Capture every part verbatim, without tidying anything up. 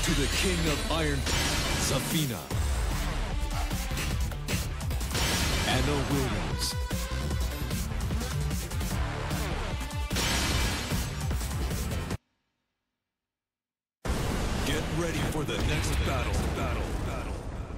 to the King of Iron, Zafina. Anna Williams. Get ready for the next battle, battle, battle.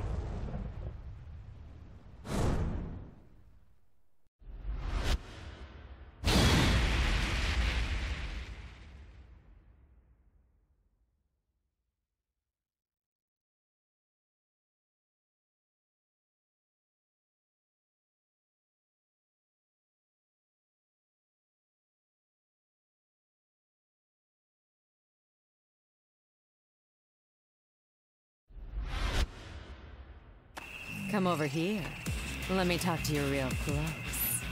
Come over here. Let me talk to you real close.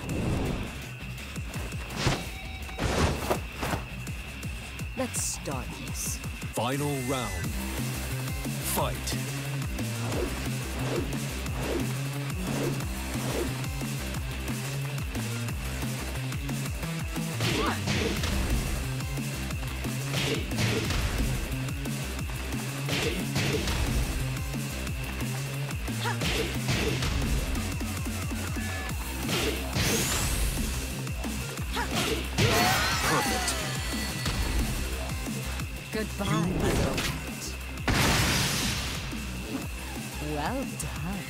Let's start this. Final round. Fight. Perfect. Goodbye, my robot. Well done.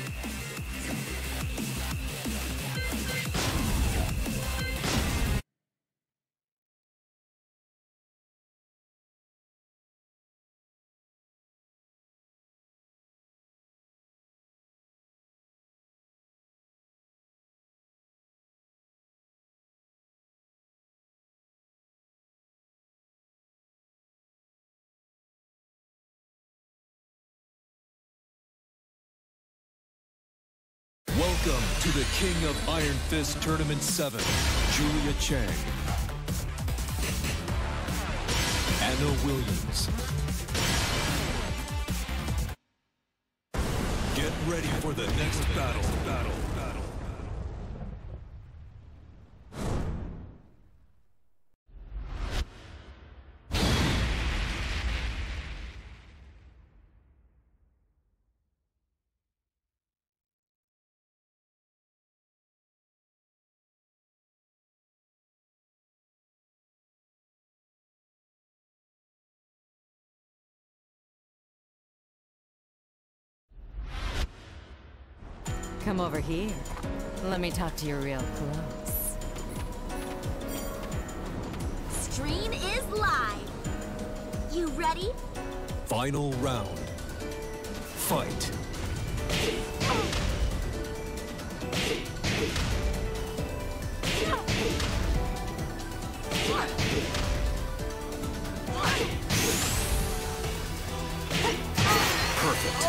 Welcome to the King of Iron Fist Tournament seven, Julia Chang. Anna Williams. Get ready for the next battle, battle, battle. Come over here. Let me talk to you real close. Stream is live. You ready? Final round. Fight. Perfect.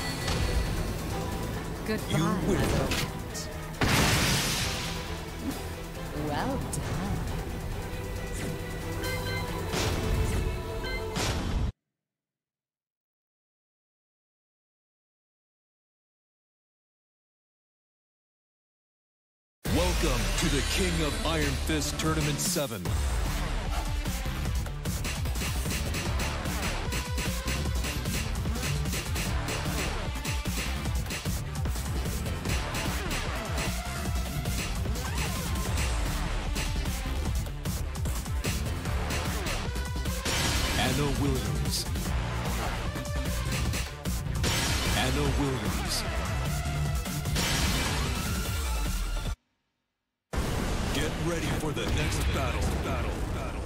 Goodbye, You my win. robot. Well done. Welcome to the King of Iron Fist Tournament seven. Anna Williams. Anna Williams. Get ready for the next battle, battle, battle.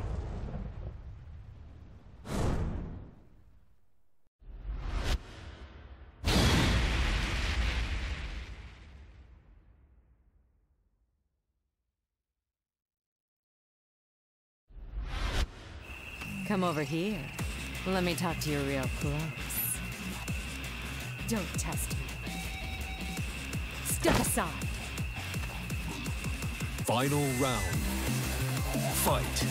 Come over here. Let me talk to you real close. Don't test me. Step aside. Final round. Fight.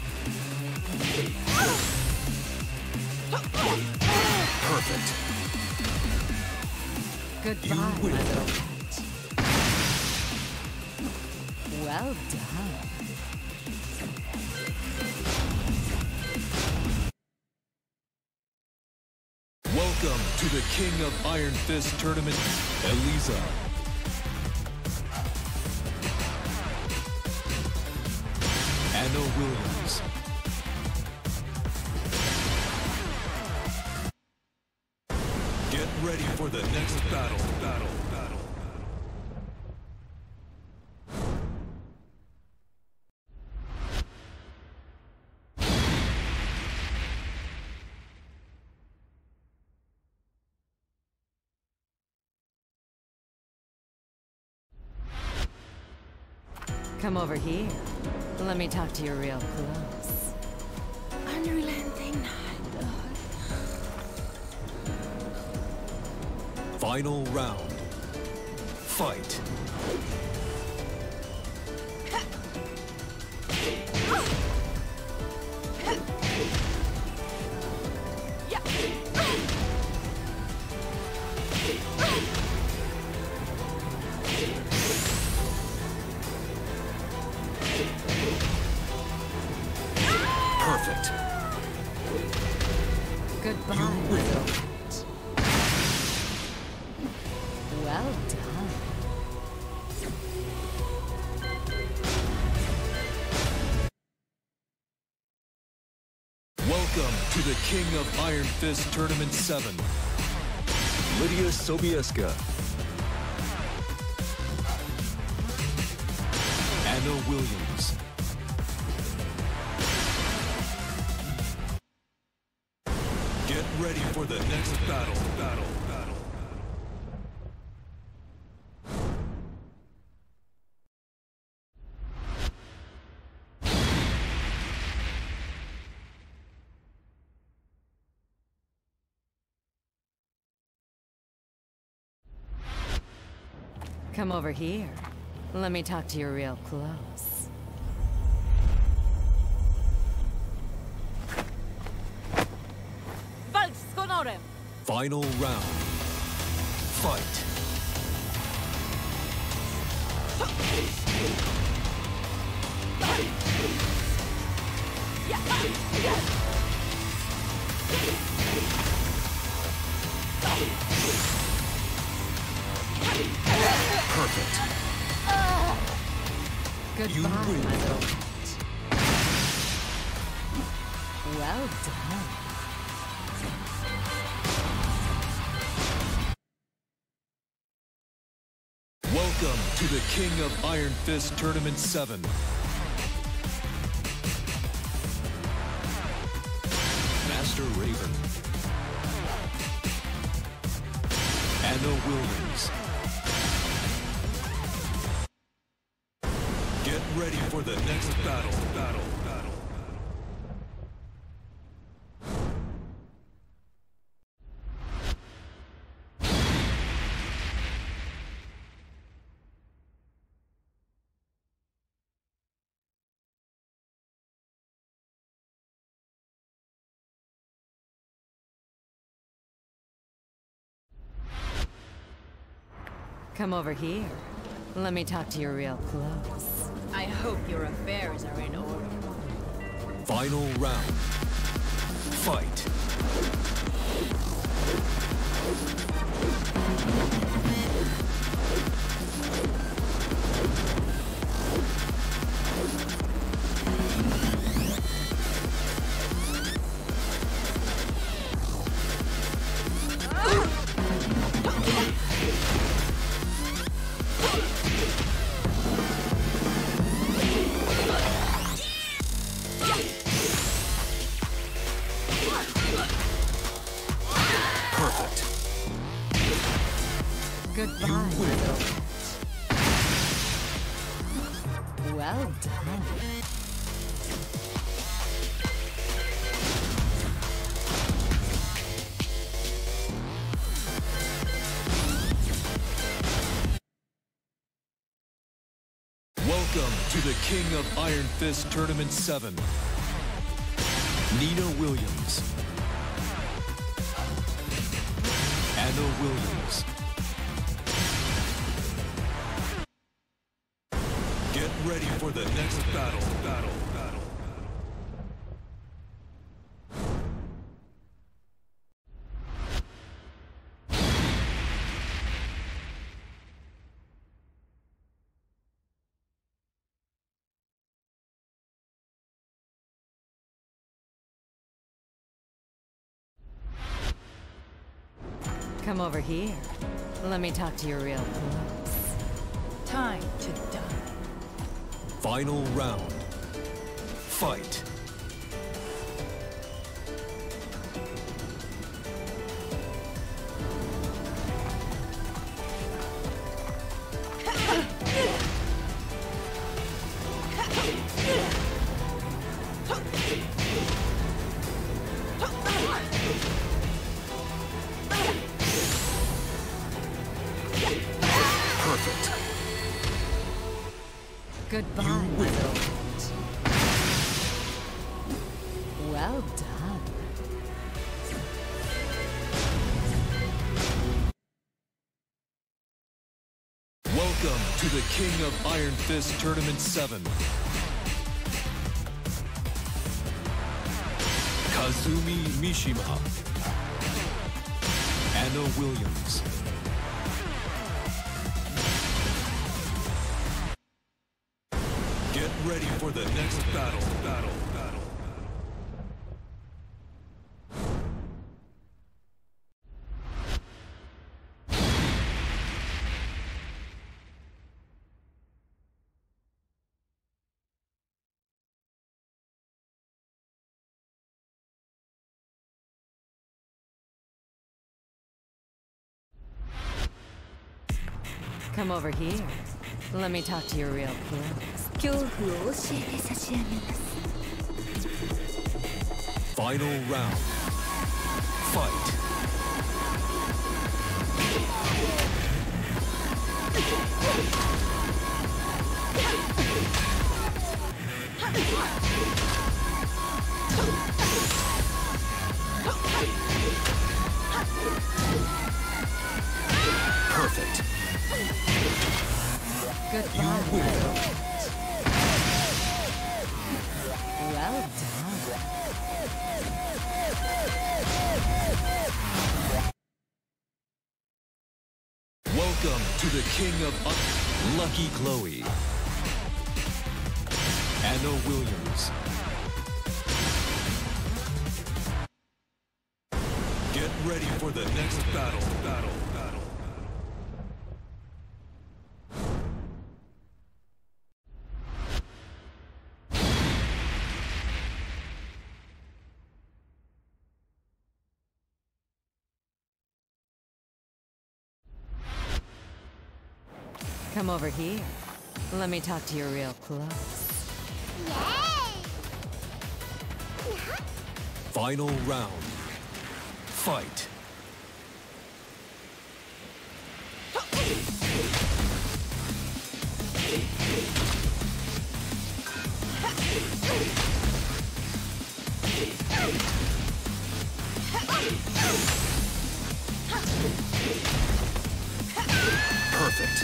Perfect. Goodbye, You my win. little pet. Well done. Welcome to the King of Iron Fist tournament, Eliza. Anna Williams. Get ready for the next battle, battle, battle. Come over here. Let me talk to you real close. Unrelenting. Final round. Fight. Perfect. Goodbye, You my win. little pet. Well done. Welcome to the King of Iron Fist Tournament seven. Lydia Sobieska. Anna Williams. Get ready for the next battle, battle, battle. Come over here. Let me talk to you real close. Final round. Fight. Perfect. Goodbye, You win. my little pet. Well done. Welcome to the King of Iron Fist Tournament seven. Master Raven. Anna Williams. Get ready for the next battle, battle, battle. Come over here. Let me talk to you real close. I hope your affairs are in order. Final round. Fight. Perfect. Goodbye, You my win. little pet. Well done. Welcome to the King of Iron Fist Tournament seven. Nina Williams. Anna Williams. ready for the next battle. Battle. Battle. Come over here. Let me talk to you real close. Time to die. Final round. Fight. Perfect. Goodbye. You win. Well done. Welcome to the King of Iron Fist Tournament seven. Kazumi Mishima. Anna Williams. Get ready for the next battle. Battle. Battle. Come over here. Let me talk to you real close. 恐怖を教えて差し上げます。 Final round. Fight. Perfect. Goodbye. You win. Well done. Welcome to the King of Un- Lucky Chloe. Anna Williams. Get ready for the next battle. Battle. Battle. Come over here. Let me talk to you real close. Final round. Fight. Perfect.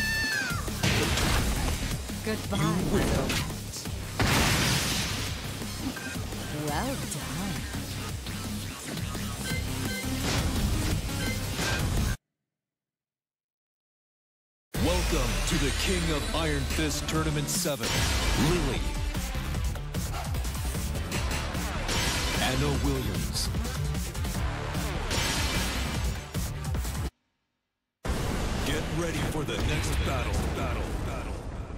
Goodbye. You win. Well done. Welcome to the King of Iron Fist Tournament seven. Lily. Anna Williams. Get ready for the next battle. Battle. Battle.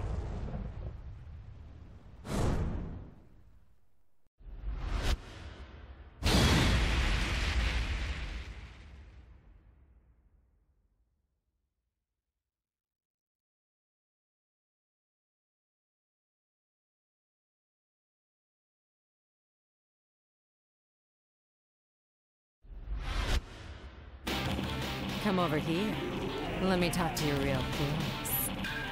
Come over here. Let me talk to you real close.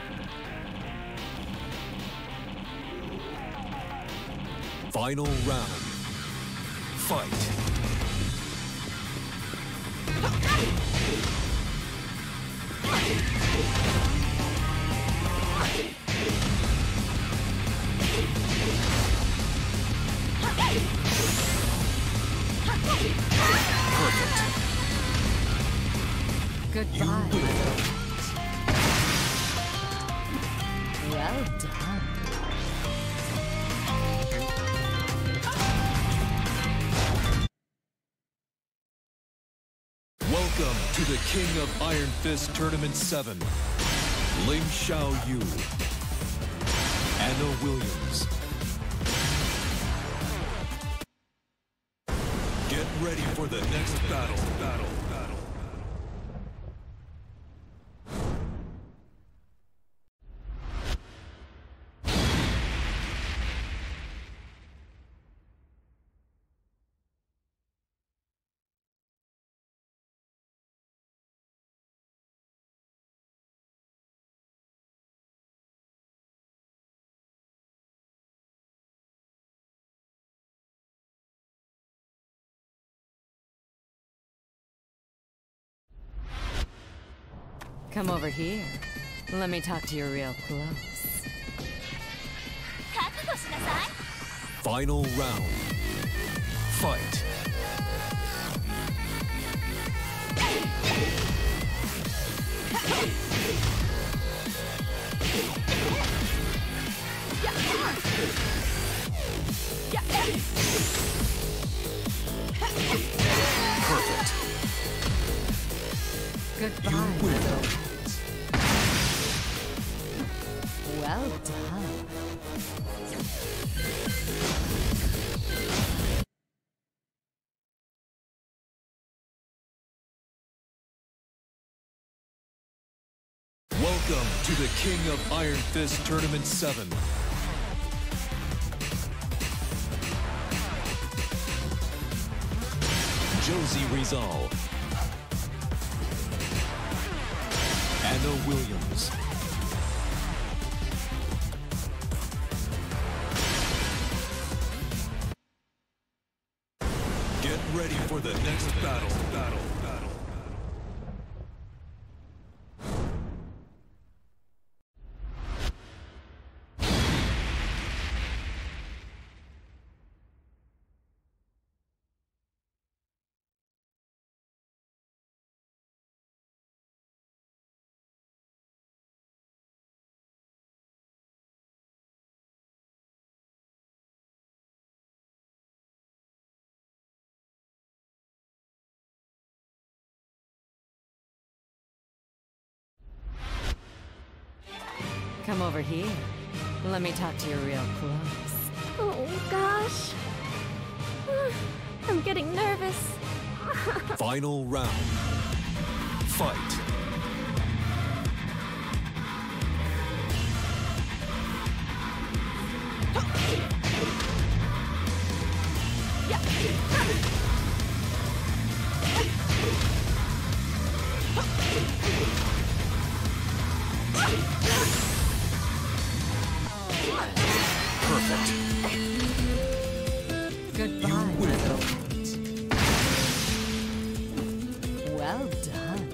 Final round. Fight. Goodbye, my lord. Well done. Welcome to the King of Iron Fist Tournament seven. Ling Xiao Yu. Anna Williams. Get ready for the next battle. Battle. Battle. Come over here. Let me talk to you real close. Final round. Fight. Perfect. Goodbye, You my win. lord. Well done. Welcome to the King of Iron Fist Tournament seven. Josie Rizal. Anna Williams. Get ready for the next battle. Battle. Battle. Come over here. Let me talk to you real close. Oh gosh. I'm getting nervous. Final round. Fight. Perfect. Goodbye, You my win. lord. Well done.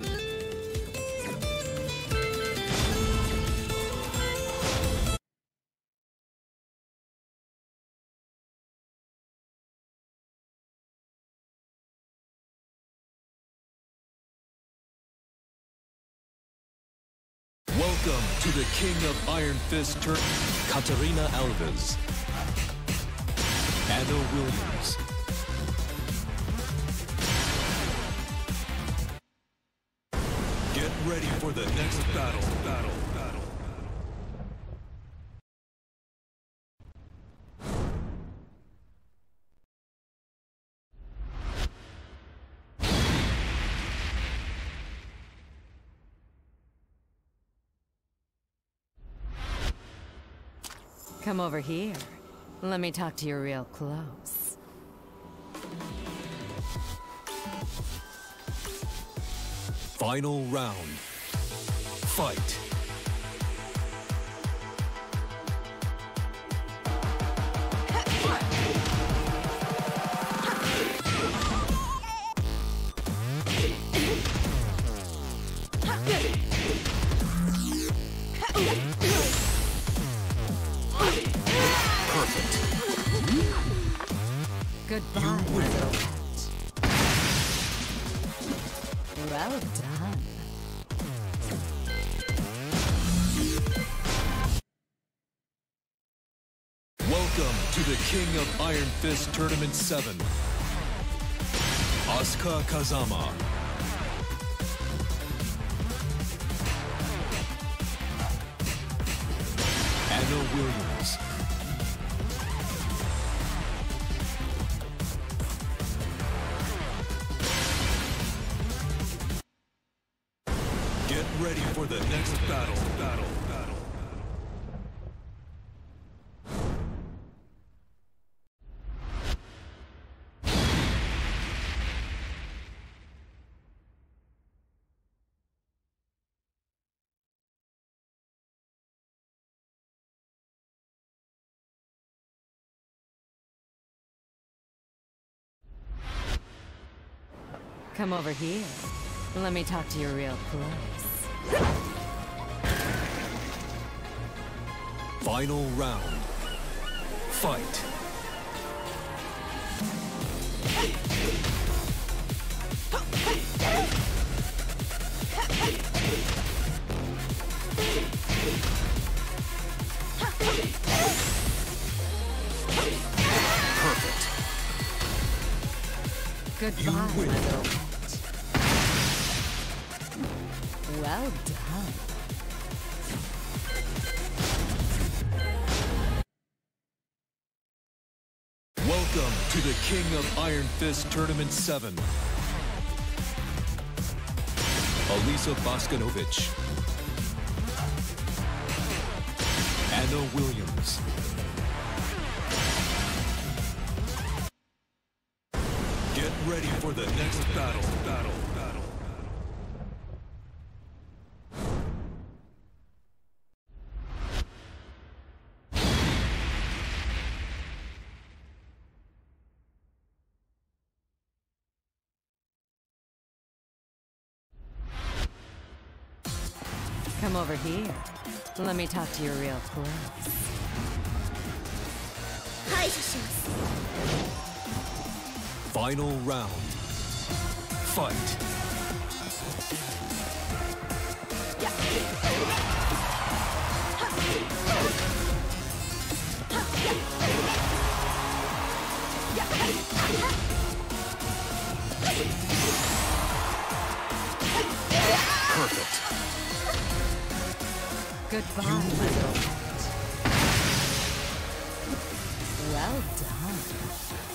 Welcome to the King of Iron Fist Tournament. Katarina Alves. Anna Williams. Get ready for the next battle. Battle. Battle. Come over here. Let me talk to you real close. Final round. Fight. Perfect. Goodbye, my lord. Well done. King of Iron Fist Tournament seven. Asuka Kazama. Anna Williams. Get ready for the next battle, battle, battle. Come over here. Let me talk to you real close. Final round. Fight. Perfect. Goodbye, You my win. little pet. Well done. Welcome to the King of Iron Fist Tournament seven. Elisa Boskanovich. Anna Williams. Get ready for the next battle, battle, battle. Come over here. Let me talk to you real close. Final round. Fight. Perfect. Goodbye, my little pet. Well done.